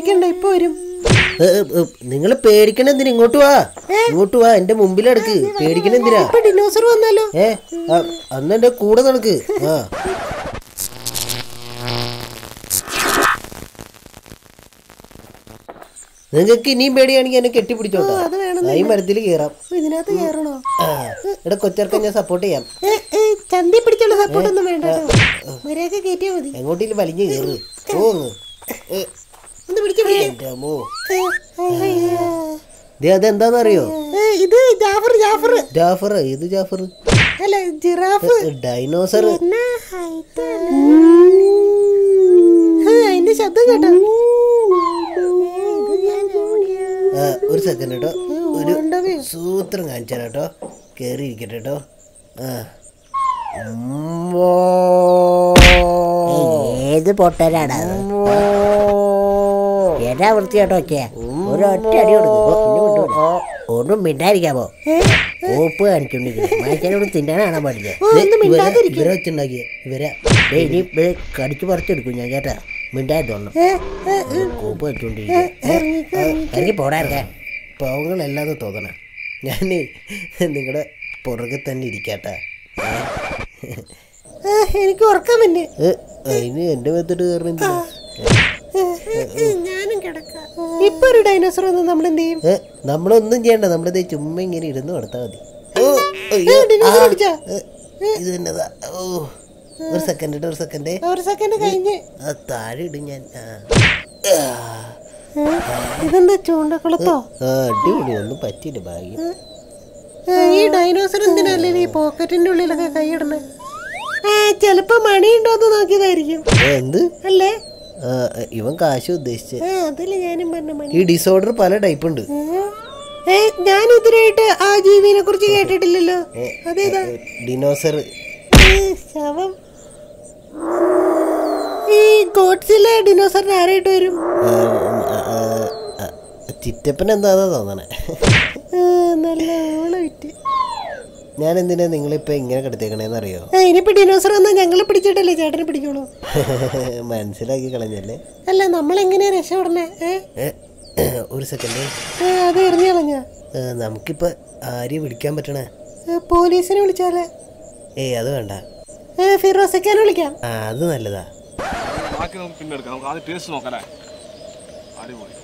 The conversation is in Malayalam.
പേടിക്കണ്ട, ഇപ്പൊ വരും. നിങ്ങൾ പേടിക്കണ എന്തിനാ? ഇങ്ങോട്ട് വാ, എന്റെ മുമ്പിലെടുക്ക്. പേടിക്കണ എന്തിനാ? ഡിനോസർ വന്നാലോ? അന്ന് എന്റെ കൂടെ നടക്ക്. നിങ്ങൾക്ക് ഇനിയും പേടിയാണെങ്കിൽ എന്നെ കെട്ടിപ്പിടിച്ചോട്ടോ. ഈ മരത്തിൽ കയറാം. ഇതിനകത്ത് കയറണോ? ഇവിടെ കൊച്ചർക്ക ഞാൻ സപ്പോർട്ട് ചെയ്യാം. ചന്തി പിടിച്ചുള്ള സപ്പോർട്ട് ഒന്നും വേണ്ട, മര്യാദ കയറ്റിയാ മതി. എങ്ങോട്ടേലും വലിഞ്ഞു കയറ്. പോന്ന് അതെന്താന്നറിയോ? ഇത് ജാഫർ. ജാഫർ? ഏത് ജാഫർ? അല്ല, ജിറാഫ്. ഡൈനോസർ. അതിന്റെ ശബ്ദം കേട്ടോ? ഒരു സെക്കൻഡ് കേട്ടോ, ഒരു സൂത്രം കാണിച്ചാ കേട്ടോ. കേറിയിരിക്കട്ടെ കേട്ടോ. ഏത് പൊട്ടരാണ് ഏതാ വൃത്തിയാട്ടോ? ഒരൊറ്റ അടി കൊടുക്കും. ഒന്നും മിണ്ടായിരിക്കാമോ? ഓപ്പ് കാണിച്ചോണ്ടിരിക്കുന്നത് മാറ്റാനോട് തിന്നാണ് കാണാൻ പാടില്ല. ഇവരെ വെച്ചുണ്ടാക്കിയ ഇനി കടിച്ചു പറിച്ചെടുക്കും ഞാൻ കേട്ടാ. മിണ്ടായി തോന്നണം. കോപ്പ് വെച്ചോണ്ടിരിക്കും. പോടാ പാവങ്ങളല്ലാതെ തോന്നണം. ഞാൻ നിങ്ങളുടെ പുറകെ തന്നെ ഇരിക്കാട്ടാ. എനിക്ക് ഉറക്കം പിന്നെ. അതിന് എന്റെ മേത്തോട്ട് കയറുന്ന ഞാനും കിടക്കാം. ഇപ്പൊ ഒരു ഡൈനോസർ വന്ന് നമ്മൾ എന്ത് ചെയ്യും? നമ്മളൊന്നും ചെയ്യണ്ട, നമ്മളിത് ചുമ്മാ ഇങ്ങനെ ഇരുന്ന് കൊടുത്താൽ മതി. ഇത് തന്നെതാ. ഒരു സെക്കൻഡ് കഴിഞ്ഞ് താഴെ ഇടും ഞാൻ. ഇതെന്താ ചൂണ്ടക്കുളത്തോ? അടിപൊളി, ഒന്നും പറ്റിയില്ല, ഭാഗ്യം. ഈ ഡൈനോസർ എന്തിനല്ലേ ഈ പോക്കറ്റിന്റെ ഉള്ളിലൊക്കെ കൈയിടണേ? ചെലപ്പോ മണി ഉണ്ടോന്ന് നോക്കിയതായിരിക്കും. എന്ത് അല്ലേ? ഇവൻ കാശ് ഉദ്ദേശിച്ച്. അതില് ഞാനും പറഞ്ഞ മണി. ഈ ഡിസോർഡർ പല ടൈപ്പ് ഉണ്ട്. ഞാൻ ഇതിനായിട്ട് ആ ജീവിനെ കുറിച്ച് കേട്ടിട്ടില്ലല്ലോ. അതേതാ? ഡിനോസർ. ശവം. ഈ ഗോഡ്സിലെ ഡിനോസറിന് ആരായിട്ട് വരും? ചിറ്റപ്പൻ എന്താ തോന്നണേ. നല്ല ഓളവിറ്റ്. ഞാൻ എന്തിനാ നിങ്ങളിപ്പോ ഇങ്ങനെ കിടത്തേക്കണേന്ന് അറിയോ? ഇനിയിപ്പോ ഡിനോസർ വന്നാ ഞങ്ങളെ പിടിച്ചിട്ടല്ലേ ചേട്ടനെ പിടിക്കുള്ളൂ. മനസ്സിലാക്കി കളഞ്ഞല്ലേ? അല്ല, നമ്മളെങ്ങനെയാ രക്ഷപ്പെടണേ? ഒരു സെക്കൻഡ്. അത് എറിഞ്ഞു കളഞ്ഞ. നമുക്കിപ്പോ ആരെയും വിളിക്കാൻ പറ്റണേ? പോലീസിനെ വിളിച്ചാലേ? അത് വേണ്ട, ഫിറോസക്കാനെ വിളിക്കാം. അത് നല്ലതാ. പിന്നെ എടുക്കാം. നമുക്ക് ആദ്യം ടേസ്റ്റ് നോക്കാം. അടിപൊളി.